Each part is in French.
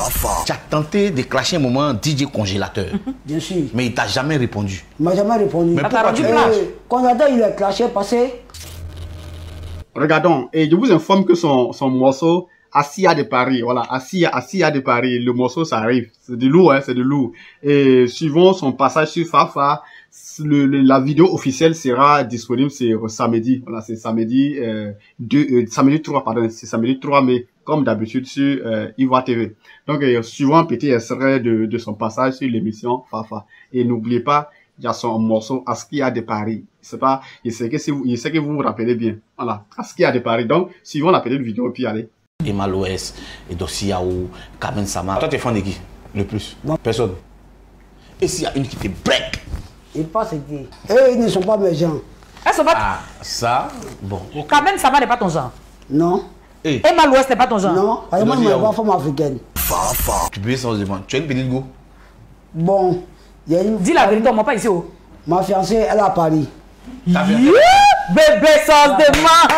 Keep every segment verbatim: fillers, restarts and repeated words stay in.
Tu as tenté de clasher un moment D J congélateur. Mm-hmm. Bien sûr. Mais il t'a jamais répondu. Il m'a jamais répondu. Mais pourquoi tu clashes? Congélateur, il est clashé passé. Regardons, et je vous informe que son, son morceau Assia de Paris, voilà, Assia, Assia de Paris, le morceau ça arrive, c'est du lourd, hein, c'est du lourd. Et suivant son passage sur Fafa, le, le, la vidéo officielle sera disponible c'est samedi, voilà, c'est samedi euh, deux, euh, samedi trois, pardon, c'est samedi trois mai, comme d'habitude sur euh, Ivoire T V. Donc euh, suivant un petit extrait de, de son passage sur l'émission Fafa. Et n'oubliez pas, il y a son morceau Askia de Paris. C'est pas, il sait que si vous, il sait que vous vous rappelez bien. Voilà, Askia de Paris. Donc, suivons la petite vidéo et puis allez. Emma Loès, Edossi Yao, Carmen Sama. Toi, tu es fan de qui le plus? Non. Personne. Et s'il y a une qui te break? Ils pensent que. Eux, ils ne sont pas mes gens. Elles sont pas. Ah, ça, bon. Okay. Carmen Sama n'est pas ton genre. Non. Hey. Emma Loès n'est pas ton genre. Non, parce que moi, je ne suis pas femme africaine. Tu peux sans demande. Tu as une petite go? Bon, il y a une. Dis la vérité, on ne m'a pas ici. Oh. Ma fiancée, elle est à Paris. Yeah, bébé sans demande.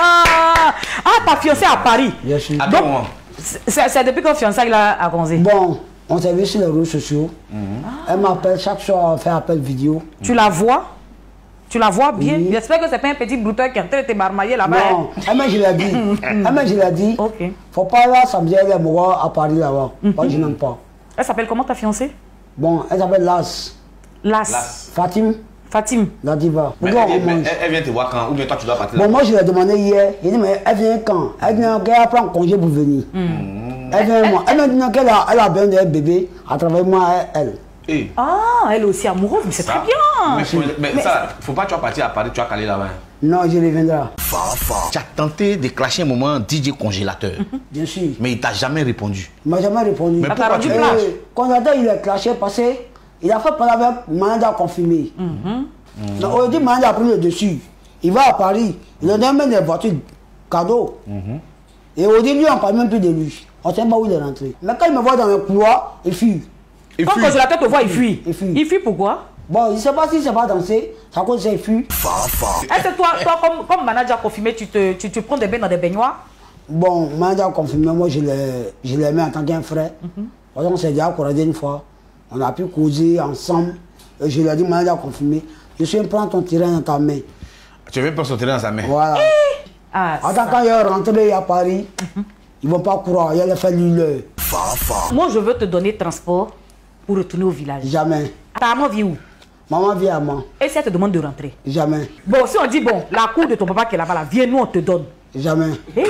Ah, ta fiancée à Paris. Bien sûr. Donc, c'est depuis que fiancée il a, a commencé. Bon, on s'est vu sur les réseaux sociaux. Mm-hmm. Elle m'appelle chaque soir, on fait appel vidéo. Tu la vois? Tu la vois bien? Oui. J'espère que c'est pas un petit brouteur qui est en train de te marmailler là-bas. Non, elle m'a je l'ai dit. Elle m'a je l'ai dit. Ok. Faut pas là samedi aller me voir à Paris là-bas. Mm-hmm. Moi, je n'aime pas. Elle s'appelle comment ta fiancée? Bon, elle s'appelle Las. Las. Las. Fatim. Fatim. La diva. Mais elle, elle, elle vient te voir quand? Ou bien toi tu dois partir? Bon, moi je l'ai demandé hier. Il dit, mais elle vient quand? Elle vient qu'elle prend congé pour venir. Mm. Elle vient moi. Elle m'a dit qu'elle a, elle a besoin d'un bébé à travers moi, elle. Hey. Ah, elle est aussi amoureuse, mais c'est très bien. Mais, faut, mais, mais ça, faut pas que tu vas partir à Paris, tu vas caler là-bas. Non, je reviendrai. Tu as tenté de clasher un moment D J congélateur. Mm-hmm. Bien sûr. Mais il t'a jamais répondu. Il m'a jamais répondu. Mais pourquoi tu clashes? Congélateur, il est clashé parce qu'il a fait parler avec Manda confirmé. Mm-hmm. Mm. Donc, on dit Manda a pris le dessus. Il va à Paris. Il a donné des voitures cadeaux. Mm-hmm. Et on dit lui, on ne parle même plus de lui. On ne sait pas où il est rentré. Mais quand il me voit dans le couloir, il fuit. Il quand le congélateur te voit, il fuit. Il fuit. Il fuit pourquoi? Bon, il ne sait pas s'il ne sait pas danser. Ça cause ça, il fuit. Est-ce que toi, toi comme, comme manager confirmé, tu, te, tu, tu prends des bains dans des baignoires? Bon, manager confirmé, moi je l'ai mis en tant qu'un frère. Mm-hmm. Parce qu'on s'est déjà accordé une fois. On a pu causer ensemble. Et je lui ai dit, manager confirmé, je suis prends ton terrain dans ta main. Tu veux prendre son terrain dans sa main? Voilà. Ah, en tant quand il est rentré à Paris, mm-hmm. ils ne vont pas courir, il a fait l'île. Moi, je veux te donner transport pour retourner au village. Jamais. Ta maman vit où? Maman vit à moi. Et si elle te demande de rentrer? Jamais. Bon, si on dit, bon, la cour de ton papa qui est là-bas, là, viens, nous, on te donne. Jamais. Hey.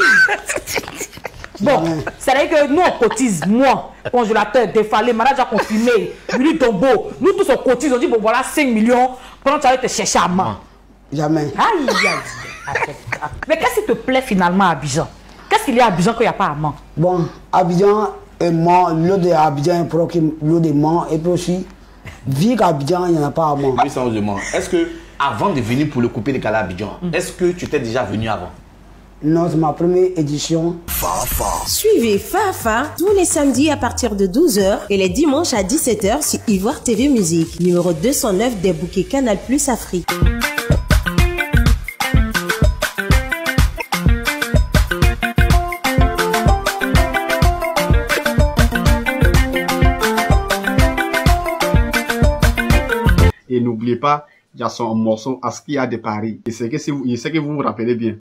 Bon, c'est-à-dire que nous, on cotise, moi, congélateur, défalé, manager confirmé, Willy Tombo, nous tous on cotise, on dit, bon, voilà, cinq millions, pendant que tu vas te chercher à main. Jamais. Aïe, aïe, aïe. Mais qu'est-ce qui te plaît finalement à Abidjan? Qu'est-ce qu'il y a à Abidjan qu'il n'y a pas à Mans? Bon, Abidjan et Mans, l'eau de Abidjan est proche l'eau de Mans, et puis aussi, vu qu'Abidjan, il n'y en a pas à Mans. Oui, sérieusement. Est-ce que, avant de venir pour le couper de Kala Abidjan, mm. est-ce que tu étais déjà venu avant? Non, c'est ma première édition. Fafa. Suivez Fafa tous les samedis à partir de douze heures et les dimanches à dix-sept heures sur Ivoire T V Musique, numéro deux cent neuf des bouquets Canal Plus Afrique. Et n'oubliez pas, il y a son morceau Askia de Paris. Et c'est que si vous, il sait que vous vous rappelez bien.